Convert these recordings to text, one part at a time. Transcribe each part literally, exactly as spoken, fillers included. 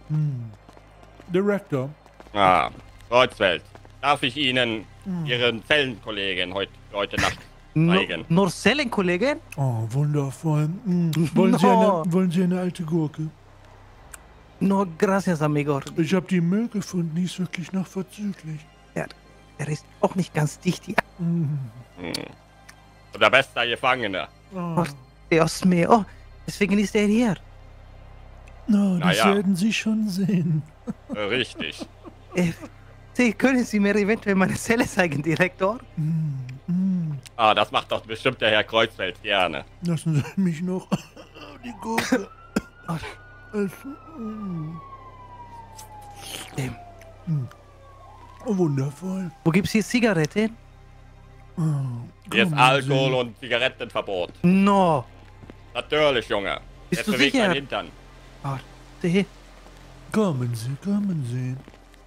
Hm. Director. Ah, Kreuzfeld. Darf ich Ihnen hm. Ihren Zellenkollegen heute, heute Nacht zeigen? No, nur Zellenkollegen? Oh, wundervoll. Hm. Wollen, no. Sie eine, wollen Sie eine alte Gurke? No, gracias, amigo. Ich habe die Müll gefunden, die ist wirklich noch vorzüglich. Ja, er ist auch nicht ganz dicht hier. Hm. Hm. Der beste Gefangene. Oh, Dios mío. Deswegen ist er hier. No, das ja. werden Sie schon sehen. Richtig. Äh, Sie, können Sie mir eventuell meine Zelle zeigen, Direktor? Mm, mm. Ah, das macht doch bestimmt der Herr Kreuzfeld gerne. Lassen Sie mich noch die Gurke essen. Mm. Ähm. Mm. Oh, wundervoll. Wo gibt's hier Zigaretten? Oh, hier ist Alkohol Sie. und Zigarettenverbot. No. Natürlich, Junge. Bist Jetzt du bewegt sicher? dein Hintern. Oh, Sie. Kommen Sie, kommen Sie.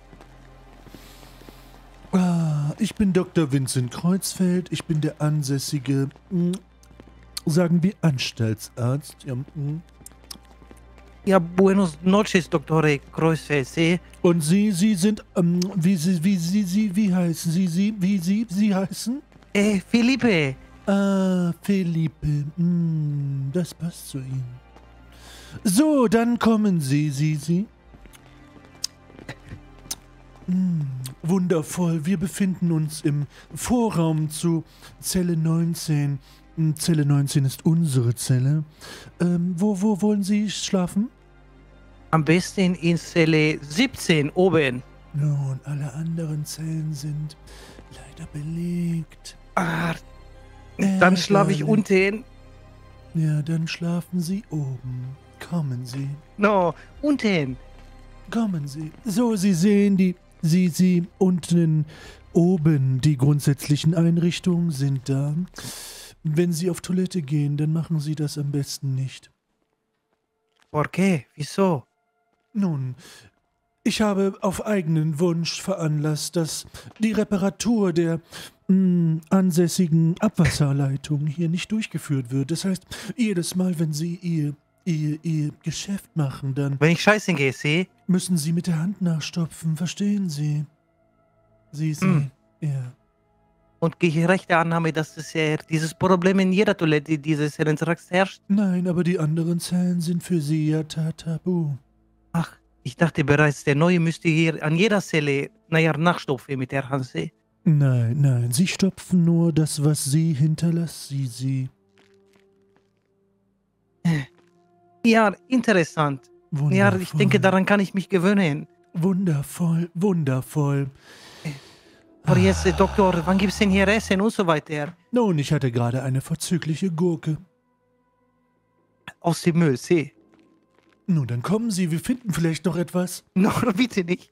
Ah, ich bin Doktor Vincent Kreuzfeld. Ich bin der ansässige, mh, sagen wir, Anstaltsarzt. Ja, mh. ja, buenos noches, Doktore Kreuzfeld. Sie. Und Sie, Sie sind, ähm, wie Sie, wie Sie, Sie, wie heißen Sie, Sie, wie Sie, Sie heißen? Äh, Felipe. Ah, Felipe. Hm, das passt zu Ihnen. So, dann kommen Sie, Sie, Sie. Hm, wundervoll. Wir befinden uns im Vorraum zu Zelle neunzehn. Zelle neunzehn ist unsere Zelle. Ähm, wo, wo wollen Sie schlafen? Am besten in Zelle siebzehn oben. Nun, alle anderen Zellen sind leider belegt. Ah, dann schlafe ich unten. Ja, dann schlafen Sie oben. Kommen Sie. No, unten. Kommen Sie. So, Sie sehen, die, Sie, Sie unten, oben, die grundsätzlichen Einrichtungen sind da. Wenn Sie auf Toilette gehen, dann machen Sie das am besten nicht. Por qué? Wieso? Nun, ich habe auf eigenen Wunsch veranlasst, dass die Reparatur der mh, ansässigen Abwasserleitung hier nicht durchgeführt wird. Das heißt, jedes Mal, wenn Sie Ihr, Ihr, Ihr Geschäft machen, dann... Wenn ich scheißen gehe, Sie? Müssen Sie mit der Hand nachstopfen, verstehen Sie? Sie, Sie, mm. ja. Und gerechte Annahme, dass es ja dieses Problem in jeder Toilette dieses Herrentracks herrscht? Nein, aber die anderen Zellen sind für Sie ja tabu. Ach, ich dachte bereits, der Neue müsste hier an jeder Zelle, naja, nachstopfen mit der Hand. Nein, nein, Sie stopfen nur das, was Sie hinterlassen, Sie, Sie. Ja, interessant. Wundervoll. Ja, ich denke, daran kann ich mich gewöhnen. Wundervoll, wundervoll. Aber jetzt, ah. Doktor, wann gibt's denn hier Essen und so weiter? Nun, ich hatte gerade eine vorzügliche Gurke. Aus dem Müll, Sie. Nun, dann kommen Sie, wir finden vielleicht noch etwas. No, bitte nicht.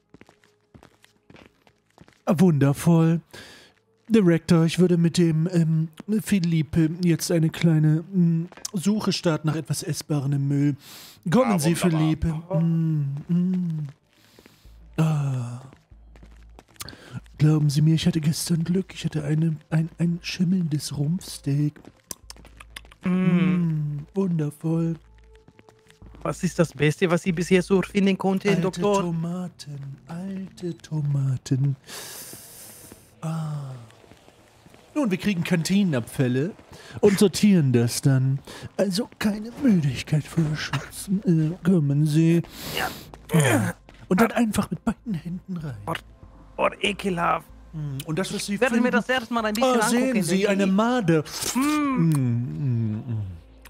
Wundervoll. Director, ich würde mit dem ähm, Felipe jetzt eine kleine mh, Suche starten nach etwas Essbarem im Müll. Kommen ah, Sie, Felipe. Mm, mm. Ah. Glauben Sie mir, ich hatte gestern Glück. Ich hatte eine, ein, ein schimmelndes Rumpfsteak. Mm. Mm, wundervoll. Was ist das Beste, was Sie bisher so finden konnten, alte Doktor? Alte Tomaten, alte Tomaten. Ah. Nun, wir kriegen Kantinenabfälle und sortieren das dann. Also keine Müdigkeit verschützen. Äh, kommen Sie. Ja. Ja. Und dann einfach mit beiden Händen rein. Oh, oh ekelhaft. Und das, was Sie ich werde finden, mir das erstmal ein bisschen oh, angucken. sehen Sie, eine Made. Mm. Mm, mm,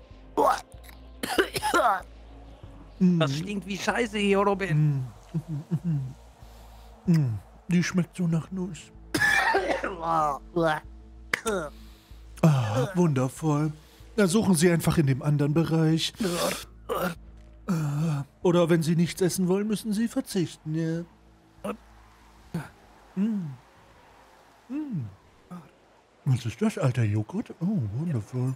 mm. Das stinkt wie Scheiße hier, Robin. Mm. Mm. Die schmeckt so nach Nuss. Ah, wundervoll. Da suchen Sie einfach in dem anderen Bereich. Oder wenn Sie nichts essen wollen, müssen Sie verzichten, ja. Mm. Mm. Was ist das, alter Joghurt? Oh, wundervoll.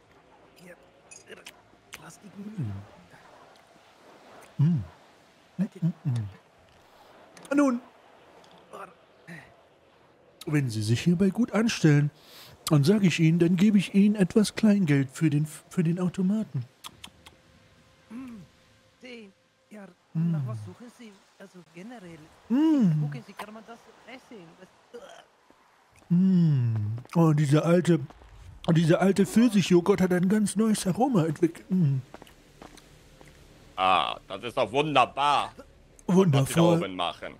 Mm. Mm. Mm, mm. Nun, wenn Sie sich hierbei gut anstellen, dann sage ich Ihnen, dann gebe ich Ihnen etwas Kleingeld für den, für den Automaten. Ja, Mm. nach was suchen Sie? Also generell. Mm. Gucken Sie, kann man das essen? Das, Mm. Oh, diese alte, diese alte Pfirsichjoghurt hat ein ganz neues Aroma entwickelt. Mm. Ah, das ist doch wunderbar, was Sie da Wundervoll. oben machen.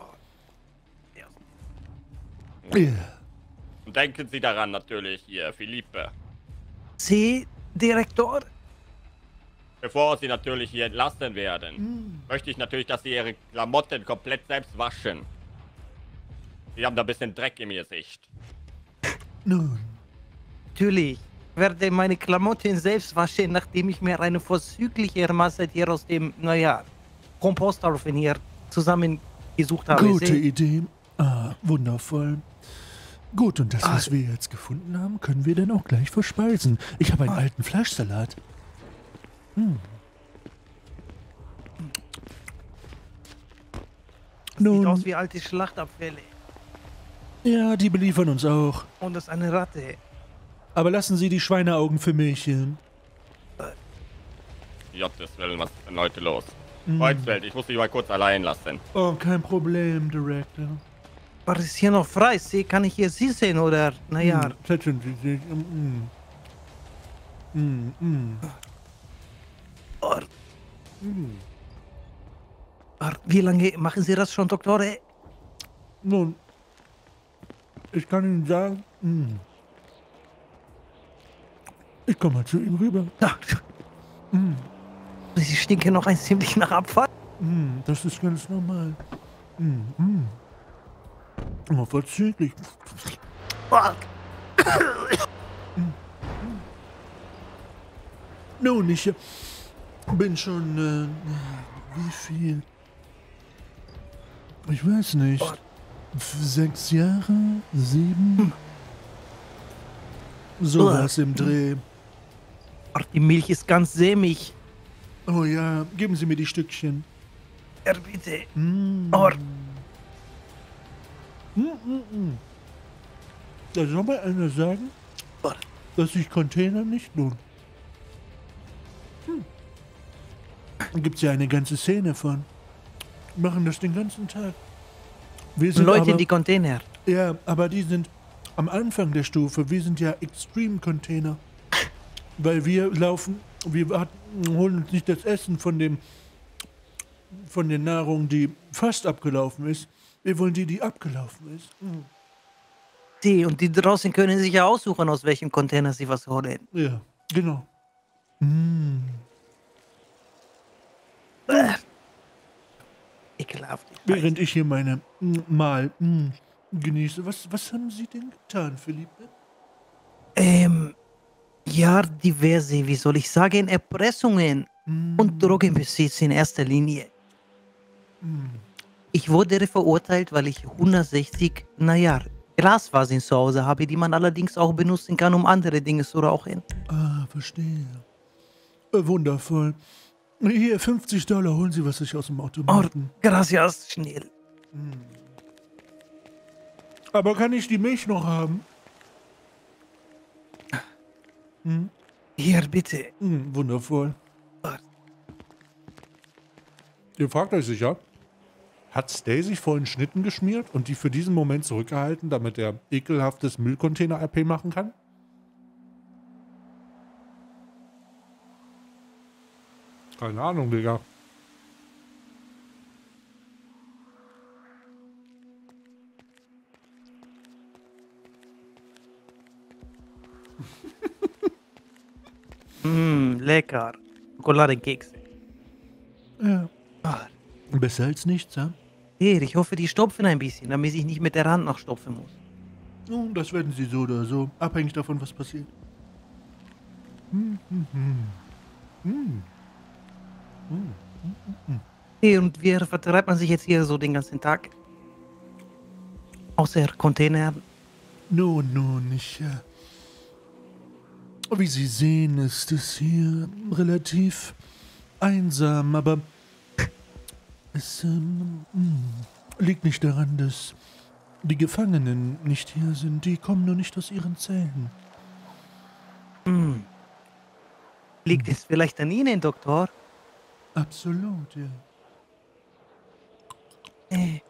Ja. Und denken Sie daran natürlich hier, Philippe. Sie, Direktor? Bevor Sie natürlich hier entlassen werden, Mm. möchte ich natürlich, dass Sie Ihre Klamotten komplett selbst waschen. Sie haben da ein bisschen Dreck im Gesicht. Nun, Natürlich. Ich werde meine Klamotten selbst waschen, nachdem ich mir eine vorzügliche Mahlzeit hier aus dem, naja, Komposthaufen hier zusammengesucht habe. gute Sie- Idee. Ah, wundervoll. Gut, und das, Ah. was wir jetzt gefunden haben, können wir dann auch gleich verspeisen. Ich habe einen alten Fleischsalat. Hm. Sieht aus Nun, wie alte Schlachtabfälle. ja, die beliefern uns auch. Und das ist eine Ratte. Aber lassen Sie die Schweineaugen für mich. Hm. Gottes Willen, was ist denn heute los? Kreuzfeld, ich muss dich mal kurz allein lassen. Oh, kein Problem, Director. Was ist hier noch frei? Sie, kann ich hier Sie sehen oder, naja, Hm, setzen Sie sich. Mm, mm. Mm, mm. oh, Mm. oh, wie lange machen Sie das schon, Doktor? Nun, ich kann Ihnen sagen, mm. ich komme mal zu ihm rüber. Ah, Mm. Sie stinken noch ein ziemlich nach Abfall. Mm, das ist ganz normal. Mm, mm. Oh, vorzüglich. Oh, Nun, ich äh, bin schon, äh, wie viel? Ich weiß nicht. F- Sechs Jahre? Sieben? Sowas im Dreh. oh, die Milch ist ganz sämig. Oh ja, geben Sie mir die Stückchen. Ja, bitte. Mm. Oh, Mm, mm, mm. Da soll mal einer sagen, oh, dass sich Container nicht lohnen. Hm. Da gibt's ja eine ganze Szene von. Machen das den ganzen Tag. Wir sind Leute aber, in die Container. ja, aber die sind am Anfang der Stufe. Wir sind ja Extreme Container. Weil wir laufen, wir warten, holen uns nicht das Essen von dem, von der Nahrung, die fast abgelaufen ist. Wir wollen die, die abgelaufen ist. Mm. Sie, und die draußen können sich ja aussuchen, aus welchem Container sie was holen. Ja, genau. Mm. Bäh. Ekelhaft. Während ich hier meine mm, Mal mm, genieße. Was, was haben Sie denn getan, Philippe? Ähm, ja, diverse, wie soll ich sagen, Erpressungen Mm, und Drogenbesitz in erster Linie. mm. Ich wurde verurteilt, weil ich hundertsechzig, naja, Glasvasen zu Hause habe, die man allerdings auch benutzen kann, um andere Dinge zu rauchen. Ah, verstehe. Äh, wundervoll. Hier, fünfzig Dollar, holen Sie was sich aus dem Oh, Automaten. gracias, schnell. Aber kann ich die Milch noch haben? Hm? Hier, bitte. Hm, wundervoll. Oh, Ihr fragt euch sicher, hat Stay sich vorhin Schnitten geschmiert und die für diesen Moment zurückgehalten, damit er ekelhaftes Müllcontainer-R P machen kann? Keine Ahnung, Digga. mm, lecker. Schokoladenkekse. Ja. Ah, Besser als nichts, ja? hier, ich hoffe, die stopfen ein bisschen, damit ich nicht mit der Hand noch stopfen muss. Nun, das werden sie so oder so, abhängig davon, was passiert. Hm, hm, hm. Hm. Hm. Hey, und wie vertreibt man sich jetzt hier so den ganzen Tag? Außer Container. Nun, nun, ich. Äh, wie Sie sehen, ist es hier relativ einsam, aber es ähm, mh, liegt nicht daran, dass die Gefangenen nicht hier sind. Die kommen nur nicht aus ihren Zellen. Hm. Liegt es vielleicht an Ihnen, Doktor? Absolut, ja. Äh,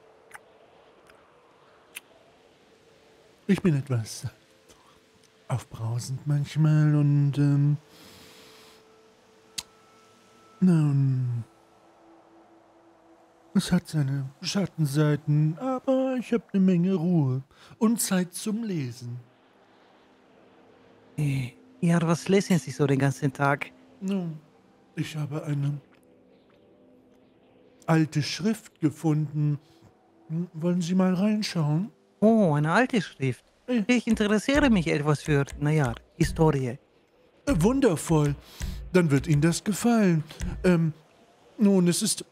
Ich bin etwas aufbrausend manchmal und, ähm, nun, es hat seine Schattenseiten, aber ich habe eine Menge Ruhe und Zeit zum Lesen. äh, ja, was lesen Sie so den ganzen Tag? Nun, ich habe eine alte Schrift gefunden. Hm, wollen Sie mal reinschauen? Oh, eine alte Schrift. Ja. Ich interessiere mich etwas für, naja, Historie. Äh, Wundervoll. Dann wird Ihnen das gefallen. Ähm, nun, es ist.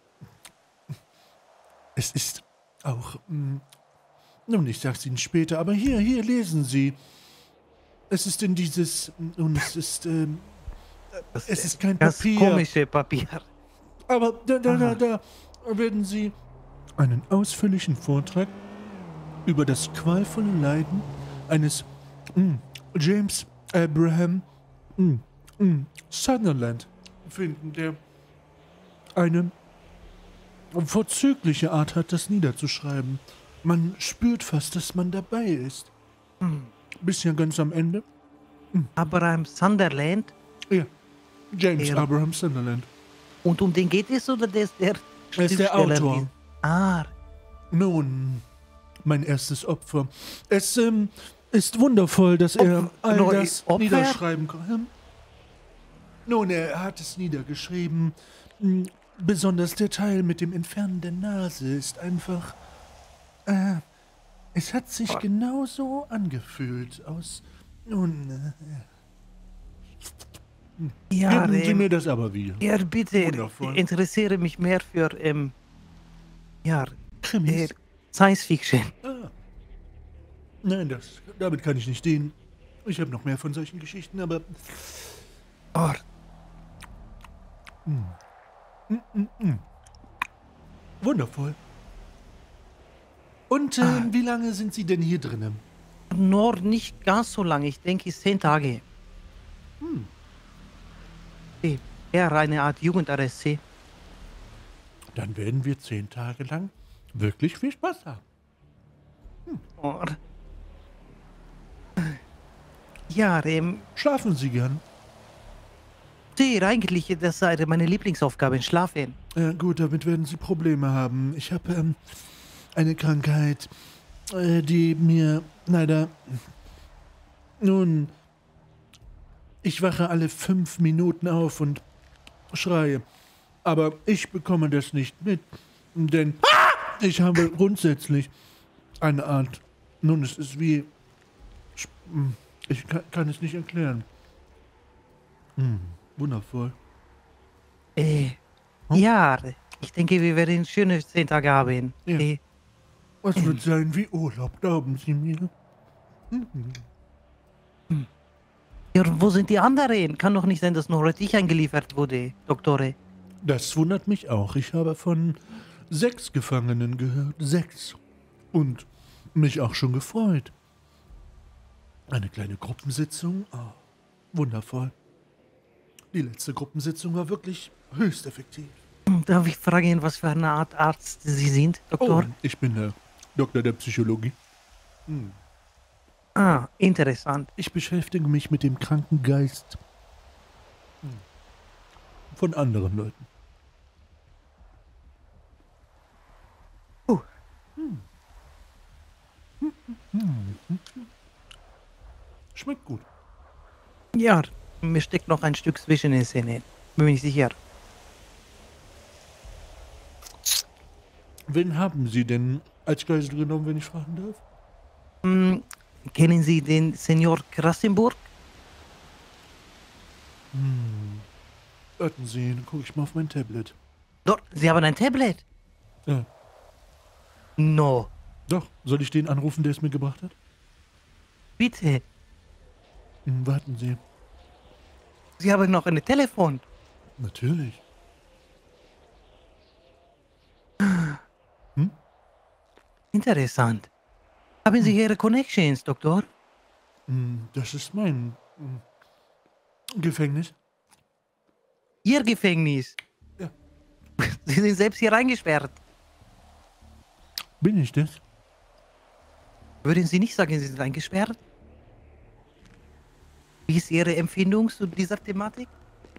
Es ist auch. Mh, nun, ich sag's Ihnen später, aber hier, hier, lesen Sie. Es ist in dieses. Nun, es ist. Ähm, Das es ist kein ganz Papier. komische Papier. Aber da, da, da, Aha. da werden Sie einen ausführlichen Vortrag über das qualvolle Leiden eines mh, James Abraham mh, mh, Sutherland finden, der eine vorzügliche Art hat, das niederzuschreiben. Man spürt fast, dass man dabei ist. Hm. Bis ja ganz am Ende. Abraham Sunderland. Ja, James Ja. Abraham Sutherland. Und um den geht es oder der ist der Er ist der Schriftsteller? Autor. Ah, Nun, mein erstes Opfer. Es ähm, ist wundervoll, dass er Opfer- all Neu- das Opfer? niederschreiben kann. Hm? Nun, er hat es niedergeschrieben. Hm, Besonders der Teil mit dem Entfernen der Nase ist einfach. Äh, es hat sich Ah. genauso angefühlt. Aus. Nun, äh, ja, geben Sie ähm, mir das aber wieder. ja, bitte. Wundervoll. Ich interessiere mich mehr für, ähm, ja, Krimis? äh, Science Fiction. Ah. Nein, das, damit kann ich nicht dienen. Ich habe noch mehr von solchen Geschichten, aber. Oh, Wundervoll. Und ähm, Ah. wie lange sind Sie denn hier drinnen? nur nicht ganz so lange. Ich denke, zehn Tage. Hm. Okay. Eher eine Art Jugendarrest. See. Dann werden wir zehn Tage lang wirklich viel Spaß haben. Oh. Ja, ähm, Schlafen Sie gern. sehr eigentlich, das sei meine Lieblingsaufgabe, Schlafen. Ja, gut, damit werden Sie Probleme haben. Ich habe ähm, eine Krankheit, äh, die mir leider. Nun, ich wache alle fünf Minuten auf und schreie. Aber ich bekomme das nicht mit, denn ich habe grundsätzlich eine Art. Nun, es ist wie. Ich kann, kann es nicht erklären. Hm, wundervoll. Äh, ja, ich denke, wir werden schöne zehn Tage haben. Ja. Äh, Was wird sein wie Urlaub, glauben Sie mir? ja, und wo sind die anderen? Kann doch nicht sein, dass nur heute ich eingeliefert wurde, Doktore. Das wundert mich auch. Ich habe von sechs Gefangenen gehört. Sechs. Und mich auch schon gefreut. Eine kleine Gruppensitzung. Oh, wundervoll. Die letzte Gruppensitzung war wirklich höchst effektiv. Hm, Darf ich fragen, was für eine Art Arzt Sie sind, Doktor? Oh, ich bin der Doktor der Psychologie. Hm. Ah, interessant. Ich beschäftige mich mit dem kranken Geist hm, von anderen Leuten. Uh. Hm. Hm, hm, hm, hm. Schmeckt gut. Ja, mir steckt noch ein Stück zwischen den Zähnen. Bin mir nicht sicher. Wen haben Sie denn als Geisel genommen, wenn ich fragen darf? Hm, kennen Sie den Senior Krassenburg? Hm. Warten Sie, dann gucke ich mal auf mein Tablet. Dort, Sie haben ein Tablet? Ja. No, Doch, soll ich den anrufen, der es mir gebracht hat? bitte. Hm, warten Sie. Sie haben noch ein Telefon. Natürlich. Interessant. Haben Sie Ihre Connections, Doktor? Hm, das ist mein hm, Gefängnis. Ihr Gefängnis? Ja. Sie sind selbst hier eingesperrt. Bin ich das? Würden Sie nicht sagen, Sie sind eingesperrt? Wie ist Ihre Empfindung zu dieser Thematik?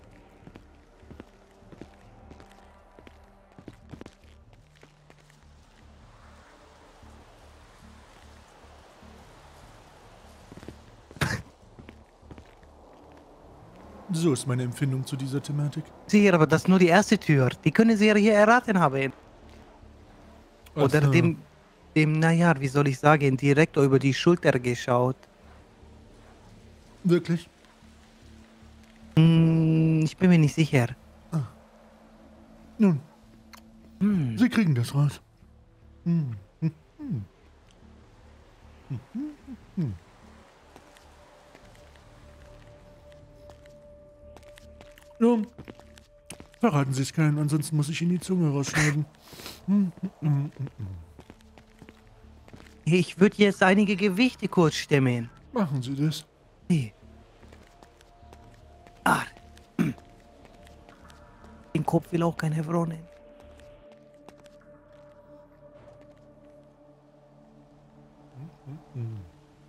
So ist meine Empfindung zu dieser Thematik. Sie, aber das ist nur die erste Tür. Die können Sie ja hier erraten haben. Oder Ach so. dem, dem, naja, wie soll ich sagen, Direktor über die Schulter geschaut. Wirklich? Hm, ich bin mir nicht sicher. Nun, Hm. Sie kriegen das raus. Hm. Hm. Hm. Hm. Hm. Nun, verraten Sie es keinen, ansonsten muss ich Ihnen die Zunge rausschneiden. Hm. Hm. Hm. Hm. Ich würde jetzt einige Gewichte kurz stemmen. Machen Sie das. Nee. Ah. Den Kopf will auch kein Hebronen. Hm.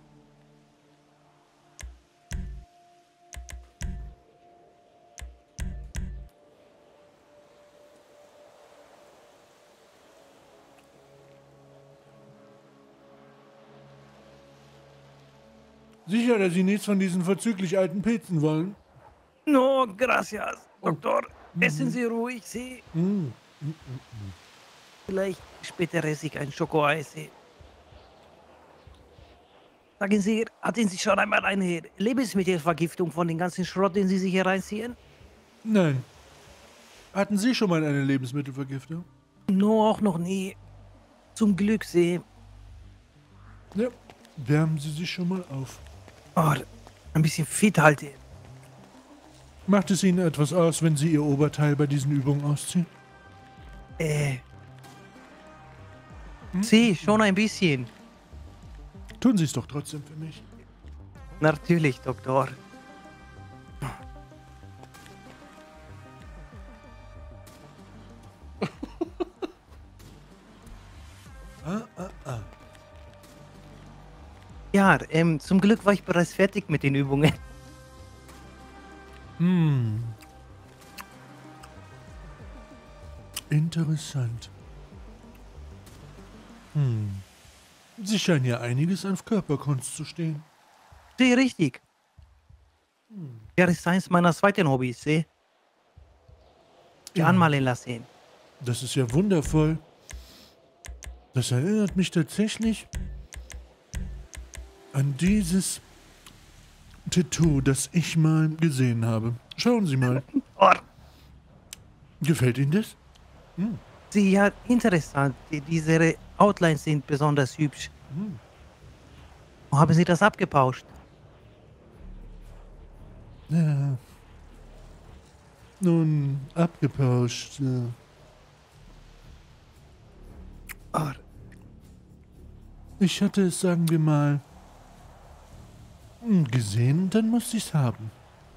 Sicher, dass Sie nichts von diesen verzüglich alten Pilzen wollen? No, gracias, Oh. Doktor. Mhm. Essen Sie ruhig, Sie. Hm. Vielleicht später esse ich ein Schokoeis. Sie. Sagen Sie, hatten Sie schon einmal eine Lebensmittelvergiftung von dem ganzen Schrott, den Sie sich hier reinziehen? Nein. Hatten Sie schon mal eine Lebensmittelvergiftung? No, auch noch nie. Zum Glück, Sie. Ja. Wärmen Sie sich schon mal auf. Oh, ein bisschen fit halte. Macht es Ihnen etwas aus, wenn Sie Ihr Oberteil bei diesen Übungen ausziehen? Äh. Sie, schon ein bisschen. Tun Sie es doch trotzdem für mich. Natürlich, Doktor. Ah, ah, ah. Ja, ähm, zum Glück war ich bereits fertig mit den Übungen. Hm. Interessant. Hm. Sie scheinen ja einiges auf Körperkunst zu stehen. Sie, richtig. Ja, das ist eins meiner zweiten Hobbys, Sie. Die Ja. anmalen lassen. Das ist ja wundervoll. Das erinnert mich tatsächlich an dieses Tattoo, das ich mal gesehen habe. Schauen Sie mal. Oh, Gefällt Ihnen das? Sie, ja, interessant. Die, diese Outlines sind besonders hübsch. Hm. Wo haben Sie das abgepauscht? Ja. Nun, abgepauscht. Ja. Oh, Ich hatte es, sagen wir mal, hm, gesehen, dann musste ich es haben.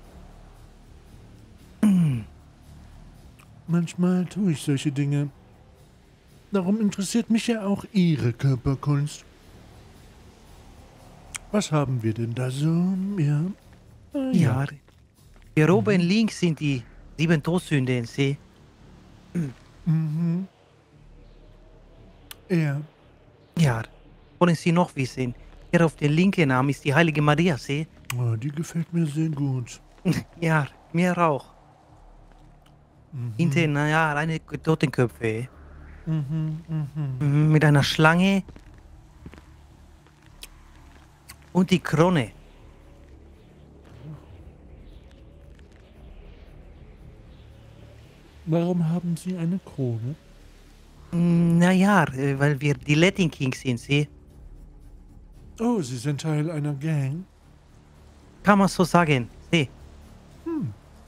Manchmal tue ich solche Dinge. Darum interessiert mich ja auch Ihre Körperkunst. Was haben wir denn da so? Ja. Ah, ja. Hier oben links sind die sieben Todsünden, Sie. Mhm. Ja. Ja. Wollen Sie noch wissen? Hier auf dem linken Arm ist die Heilige Maria, Sie. Oh, die gefällt mir sehr gut. Ja, mir auch. Mhm. Hinten, naja, eine Totenköpfe. Mhm. Mhm. Mhm, mit einer Schlange. Und die Krone. Warum haben Sie eine Krone? Mm, Naja, äh, weil wir die Latin Kings sind, Sie. Oh, Sie sind Teil einer Gang? Kann man so sagen, Sie. Hm.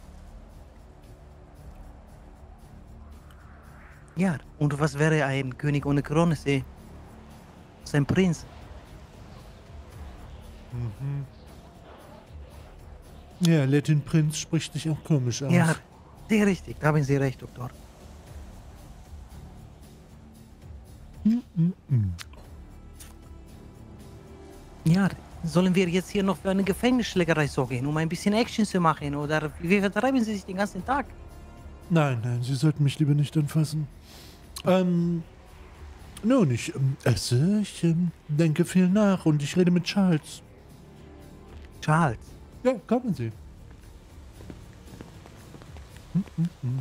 Ja, und was wäre ein König ohne Krone, Sie? Sein Prinz. Mhm. Ja, Latin Prinz spricht sich auch komisch aus. Ja, sehr richtig, da haben Sie recht, Doktor. Mm, mm, mm. Ja, sollen wir jetzt hier noch für eine Gefängnisschlägerei sorgen, um ein bisschen Action zu machen? Oder wie vertreiben Sie sich den ganzen Tag? Nein, nein, Sie sollten mich lieber nicht anfassen. Ähm, nun, ich ähm, esse, ich ähm, denke viel nach und ich rede mit Charles. Charles. Ja, kommen Sie. Hm, hm, hm.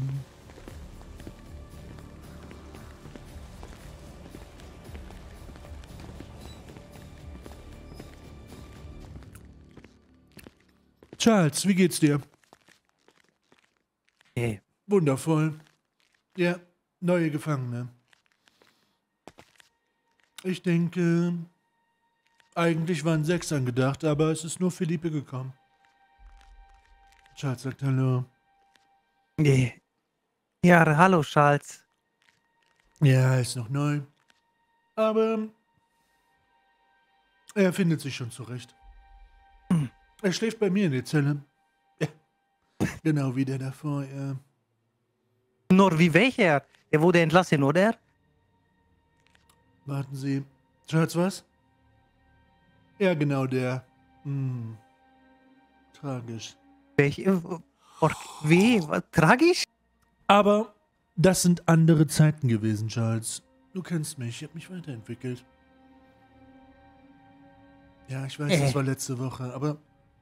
Charles, wie geht's dir? Äh, Wundervoll. Ja, neue Gefangene. Ich denke, eigentlich waren sechs angedacht, aber es ist nur Philippe gekommen. Charles sagt Hallo. äh. Ja, hallo Charles. Ja, er ist noch neu. Aber er findet sich schon zurecht. Er schläft bei mir in der Zelle. Ja, genau wie der davor, ja. Nur wie welcher? Der wurde entlassen, oder? Warten Sie. Charles, was? Ja, genau der. Hm. Tragisch. Welche? Wie? Was? Tragisch? Aber das sind andere Zeiten gewesen, Charles. Du kennst mich, ich habe mich weiterentwickelt. Ja, ich weiß, Äh. das war letzte Woche, aber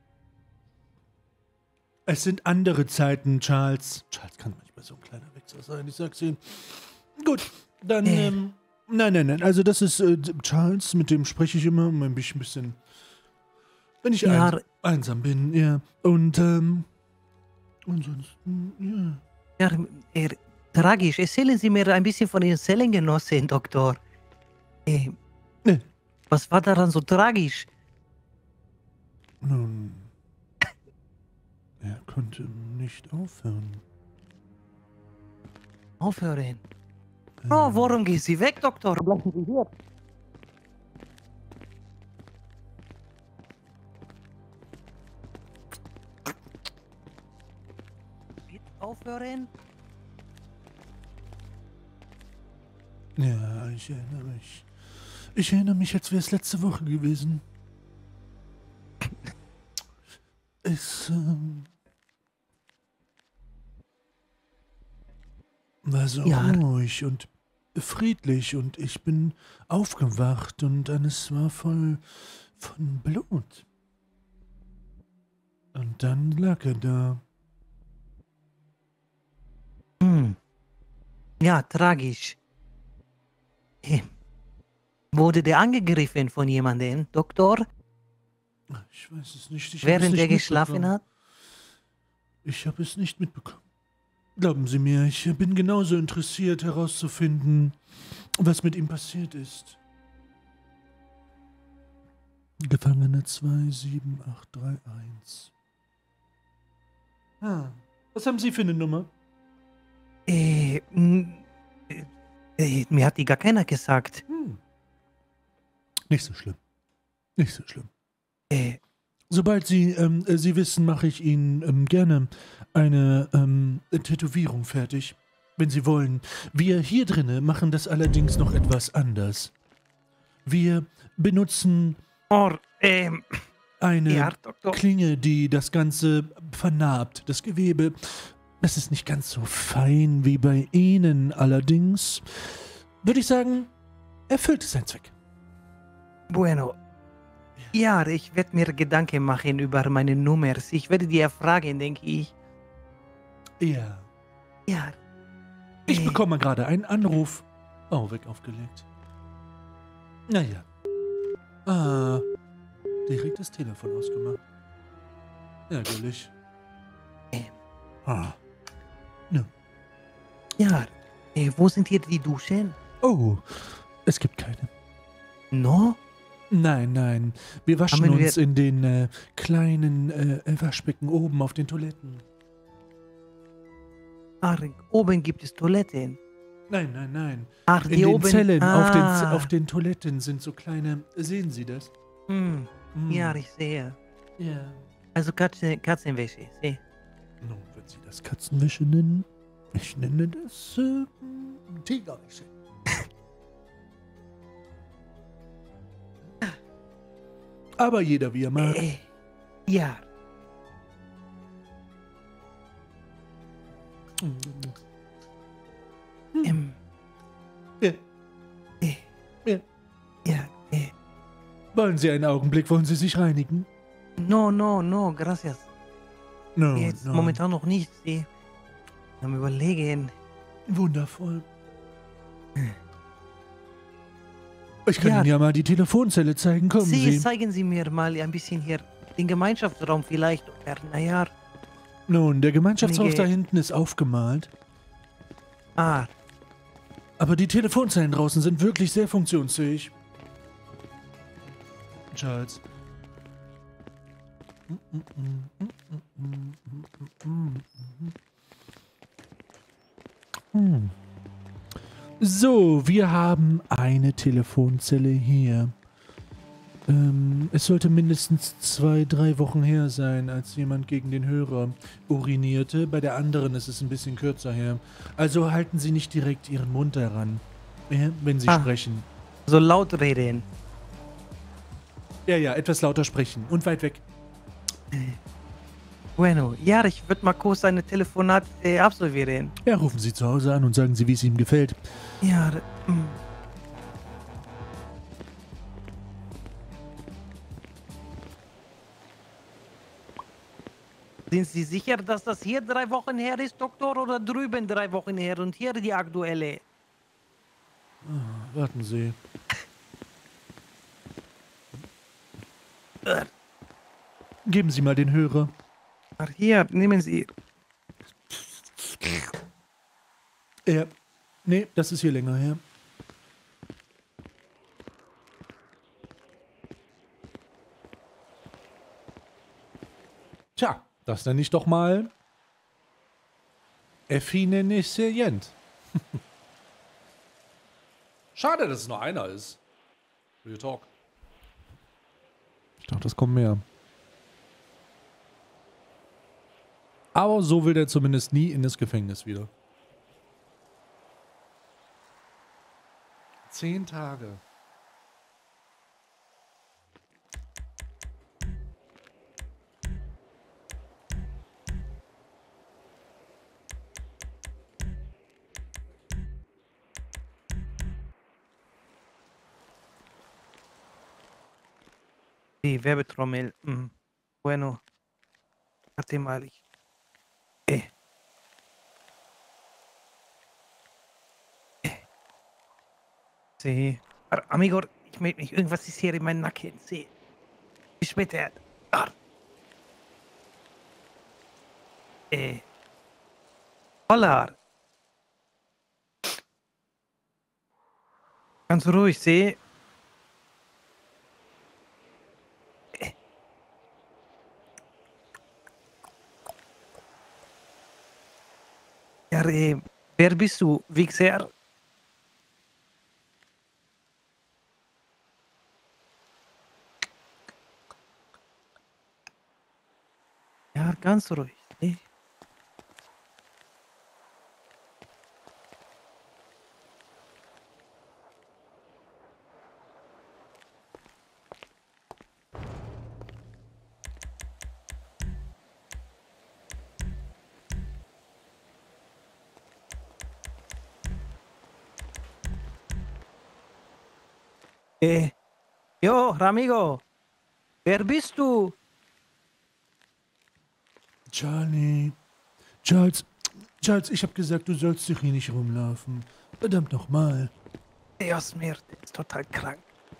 es sind andere Zeiten, Charles. Charles kann manchmal so ein kleiner Wichser sein, ich sag's Ihnen. Gut, dann, Äh. ähm, nein, nein, nein, also das ist äh, Charles, mit dem spreche ich immer, um ein bisschen, wenn ich Ja. eins, einsam bin, ja. Und, ähm, ansonsten, ja. Ja, äh, tragisch. Erzählen Sie mir ein bisschen von Ihren Zellengenossen, Doktor. Äh, Nee. Was war daran so tragisch? Nun, er konnte nicht aufhören. Aufhören. Äh, Oh, warum gehen Sie weg, Doktor? Bleiben Sie hier. Bitte aufhören? Ja, ich erinnere mich. Ich erinnere mich, als wäre es letzte Woche gewesen. Es ähm, war so Ja. ruhig und friedlich und ich bin aufgewacht und alles war voll von Blut. Und dann lag er da. Hm. Ja, tragisch. Äh, Wurde der angegriffen von jemandem, Doktor, Ich weiß es nicht. Ich habe es während nicht er geschlafen mitbekommen. hat? Ich habe es nicht mitbekommen. Glauben Sie mir, ich bin genauso interessiert herauszufinden, was mit ihm passiert ist. Gefangene zwei sieben acht drei eins. Ah, was haben Sie für eine Nummer? Äh, m- äh, äh, mir hat die gar keiner gesagt. Hm. Nicht so schlimm. Nicht so schlimm. Äh, Sobald Sie, ähm, äh, Sie wissen, mache ich Ihnen ähm, gerne eine ähm, Tätowierung fertig, wenn Sie wollen. Wir hier drinnen machen das allerdings noch etwas anders. Wir benutzen oh, ähm, eine ja, Doktor. Klinge, die das Ganze vernarbt. Das Gewebe, das ist nicht ganz so fein wie bei Ihnen, allerdings würde ich sagen, erfüllt es seinen Zweck. Bueno. Ja, ich werde mir Gedanken machen über meine Nummers. Ich werde die erfragen, denke ich. Ja. Ja. Ich äh, bekomme gerade einen Anruf. Oh, weg aufgelegt. Naja. Ah, direkt das Telefon ausgemacht. Ärgerlich. Ähm. Ah. Ja. Äh, wo sind hier die Duschen? Oh, es gibt keine. No? Nein, nein. Wir waschen Haben wir- uns in den äh, kleinen äh, Waschbecken oben auf den Toiletten. Ach, oben gibt es Toiletten. Nein, nein, nein. Ach, In die den oben. Zellen, auf, den, Z- Ah. auf den Toiletten sind so kleine. Sehen Sie das? Hm. Hm. Ja, ich sehe. Ja. Also Katzen, Katzenwäsche. Sehe. Nun, wenn Sie das Katzenwäsche nennen, ich nenne das äh, Tigerwäsche. Aber jeder wie er mag. Äh, ja. Ähm, Ja. äh, Ja. ja, äh. Wollen Sie einen Augenblick? Wollen Sie sich reinigen? No, no, no, gracias. No, Jetzt no. momentan noch nicht. Sie am Überlegen. Wundervoll. Ich kann Ja. Ihnen ja mal die Telefonzelle zeigen. Kommen Sie, Sie. zeigen Sie mir mal ein bisschen hier den Gemeinschaftsraum vielleicht. Oder, naja, Nun, der Gemeinschaftsraum Einige- da hinten ist aufgemalt. ah, Aber die Telefonzellen draußen sind wirklich sehr funktionsfähig. Charles. Hm. So, wir haben eine Telefonzelle hier. Ähm, es sollte mindestens zwei, drei Wochen her sein, als jemand gegen den Hörer urinierte. Bei der anderen ist es ein bisschen kürzer her. Also halten Sie nicht direkt Ihren Mund daran, ja, wenn Sie Ah. sprechen. so laut reden. Ja, ja, etwas lauter sprechen und weit weg. Bueno, ja, ich würde mal kurz eine Telefonat äh, absolvieren. Ja, rufen Sie zu Hause an und sagen Sie, wie es Ihnen gefällt. Ja, mm. Sind Sie sicher, dass das hier drei Wochen her ist, Doktor, oder drüben drei Wochen her und hier die aktuelle? Warten Sie. Äh, Geben Sie mal den Hörer. Ach, hier, nehmen Sie. Ja. Nee, das ist hier länger her. Tja, das nenne ich doch mal effinenisient. Schade, dass es nur einer ist. Real Talk. Ich dachte, es kommen mehr. Aber so will der zumindest nie in das Gefängnis wieder. Zehn Tage. Die Werbetrommel. Mm. Bueno. Warte mal. Ich. Eh. Eh. Sí. Ar- Amigo, ich melde mich. Irgendwas ist hier in meinem Nacken. Sí. Bis später. Ah. Eh. Hola. Ganz ruhig, sí. Ja, äh, wer bist du, Wichser? Ja, ganz ruhig. Eh. Eh. Jo, Ramigo. Wer bist du? Charlie. Charles. Charles, ich habe gesagt, du sollst doch hier nicht rumlaufen. Verdammt nochmal. Dios mir, der ist total krank.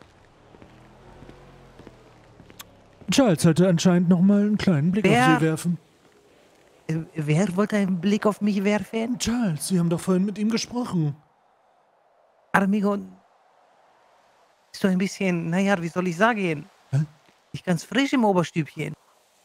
Charles hatte anscheinend nochmal einen kleinen Blick Wer? auf Sie werfen. Äh, wer wollte einen Blick auf mich werfen? Charles, Sie haben doch vorhin mit ihm gesprochen. Amigo. Ist doch ein bisschen, naja, wie soll ich sagen? Hä? Nicht ganz frisch im Oberstübchen.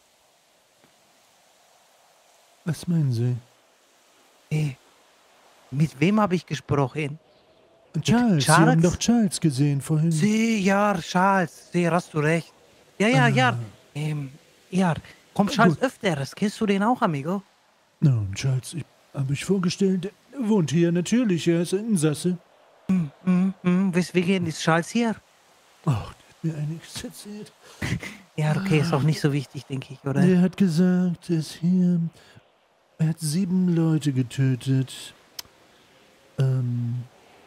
Was meinen Sie? Eh. Mit wem habe ich gesprochen? Charles, Sie Charles? haben doch Charles gesehen vorhin. Sie, ja, Charles, Sie, hast du recht. Ja, ja, ja. Ähm, ja, kommt Charles Gut. öfters. Kennst du den auch, Amigo? Nun, Charles, ich habe ich vorgestellt, er wohnt hier natürlich, er ist ein Insasse. Hm, hm, weswegen ist Charles hier? Ach, der mir einiges erzählt. Ja, okay, ist auch nicht so wichtig, denke ich, oder? Der hat gesagt, er ist hier. Er hat sieben Leute getötet. Ähm.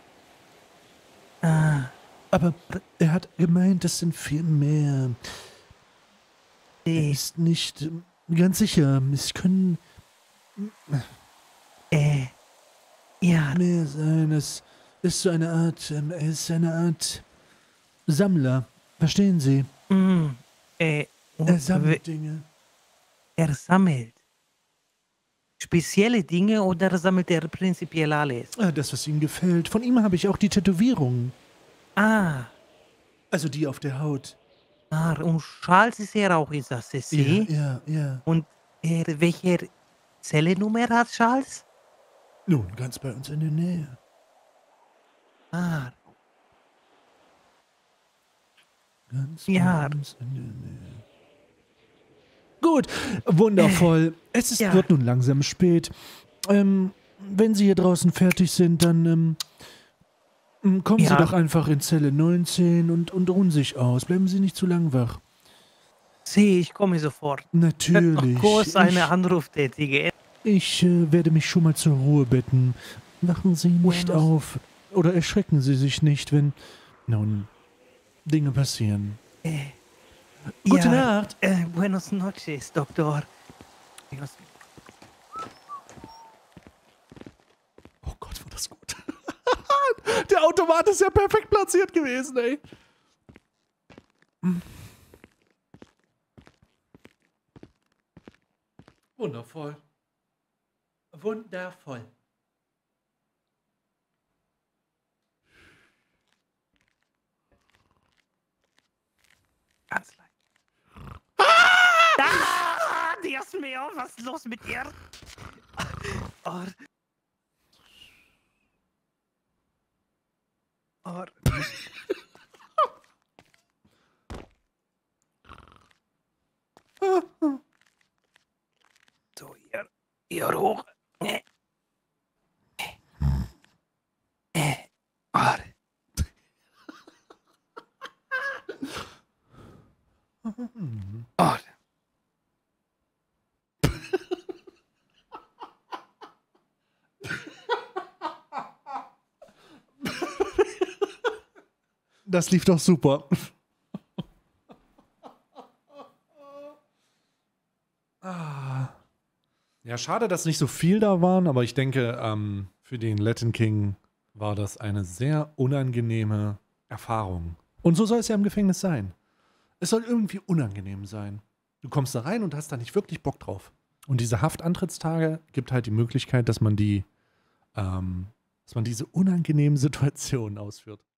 Ah, Aber er hat gemeint, das sind viel mehr. Er äh, ist nicht ähm, ganz sicher. Es können äh, ja, mehr sein. Es ist so eine Art. Ähm, er ist eine Art Sammler. Verstehen Sie? mm, äh, und Er w- sammelt Dinge. er sammelt spezielle Dinge oder sammelt er prinzipiell alles? Ah, das, was ihm gefällt. Von ihm habe ich auch die Tätowierungen. Ah, Also die auf der Haut. ah, und Charles ist ja auch in Ja, Sassy. ja, ja. Und er, welche Zellennummer hat Charles? Nun, ganz bei uns in der Nähe. Ah, Ganz Ja. bei uns in der Nähe. Gut, wundervoll. Es ist, ja. wird nun langsam spät. Ähm, wenn Sie hier draußen fertig sind, dann ähm, m, kommen Sie Ja. doch einfach in Zelle neunzehn und, und ruhen sich aus. Bleiben Sie nicht zu lang wach. sieh, ich komme sofort. Natürlich. Noch kurz einen Ich, Anruf tätigen. ich äh, werde mich schon mal zur Ruhe betten. Wachen Sie nicht Buenos- auf. Oder erschrecken Sie sich nicht, wenn, nun, Dinge passieren. Äh, Gute ja, Nacht. Äh, buenos noches, Doktor. Buenos- Oh Gott, war das gut. Der Automat ist ja perfekt platziert gewesen, ey. Wundervoll. Wundervoll. Ganz leicht. Ah, Dios mío, was ist los mit dir? Oh. Oh. So, hier, hier hoch. Äh. Äh. Oh. Oh. Das lief doch super. Ah. Ja, schade, dass nicht so viel da waren, aber ich denke, ähm, für den Latin King war das eine sehr unangenehme Erfahrung. Und so soll es ja im Gefängnis sein. Es soll irgendwie unangenehm sein. Du kommst da rein und hast da nicht wirklich Bock drauf. Und diese Haftantrittstage gibt halt die Möglichkeit, dass man die, ähm, dass man diese unangenehmen Situationen ausführt.